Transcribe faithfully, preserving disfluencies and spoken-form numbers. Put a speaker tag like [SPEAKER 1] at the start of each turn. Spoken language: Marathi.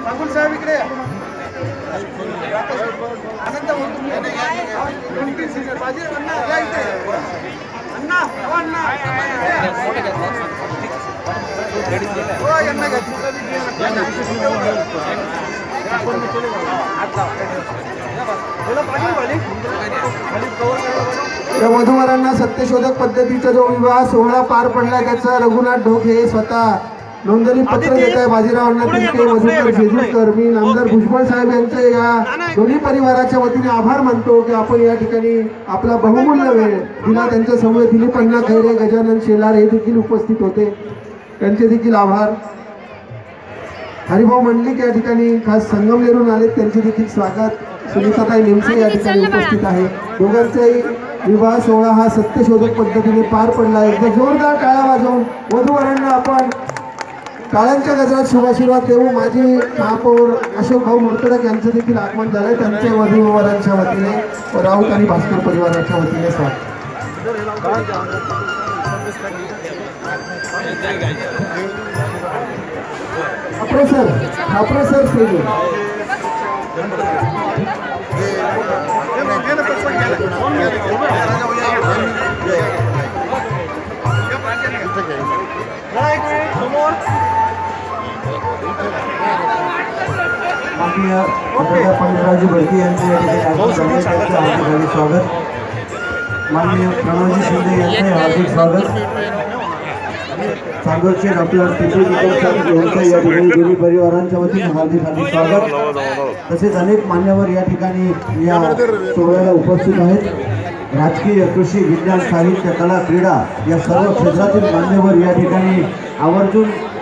[SPEAKER 1] सांगून साहेब इकडे आनंद बाजी अण्णा या इथे अण्णा अण्णा हो यांना घ्या
[SPEAKER 2] या वधूवरांना सत्यशोधक पद्धतीचा जो विवाह सोहळा पार पडला त्याचा रघुनाथ ढोक हे स्वतः नोंदणी पत्र देत आहे बाजीरावांना तिरके मधुकर शेजूरकर. मी नामदार भुजबळ साहेब यांचे या दोन्ही परिवाराच्या वतीने आभार मानतो की आपण या ठिकाणी आपला बहुमूल्य वेळ दिला. त्यांच्या समोर दिलीप अण्णा खैरे, गजानन शेलार हे देखील उपस्थित होते, त्यांचे देखील आभार. हरिभाऊ मंडलिक या ठिकाणी खास संगमनेरून आले, त्यांचे देखील स्वागत. सुनीताताई निमसे या ठिकाणी उपस्थित आहे. दोघांचाही विवाह सोहळा हा सत्यशोधक पद्धतीने पार पडला. एकदा जोरदार टाळ्या वाजवून वधूवरांना आपण टाळ्यांच्या गजरात शुभाशीर्वाद देऊ. माजी महापौर अशोक भाऊ मुर्तडक यांचं देखील आगमन झालंय, त्यांच्या वधूवरांच्या वतीने राऊत आणि भास्कर परिवाराच्या वतीने स्वागत. आपले सर आपले सर स्टेज माननीय पंडितरावजी भडके यांचे या ठिकाणी हार्दिक स्वागत. माननीय प्रणवजी शिंदे यांचे हार्दिक स्वागत. चांदोडचे डॉक्टर टिपू यांचे या ठिकाणी दोन्ही परिवारांच्या वतीने हार्दिक हार्दिक स्वागत. तसेच अनेक मान्यवर या ठिकाणी या सोहळ्याला उपस्थित आहेत. राजकीय, कृषी, विज्ञान, साहित्य, कला, क्रीडा या सर्व क्षेत्रातील मान्यवर या ठिकाणी आवर्जून